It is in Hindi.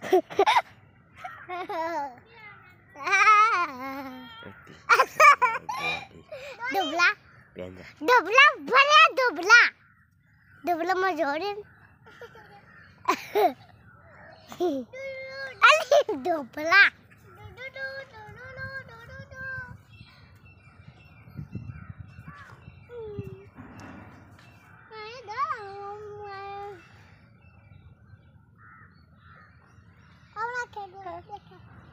Dubla. Dubla bala dubla. Dubla majorin. Ali dubla. Olha que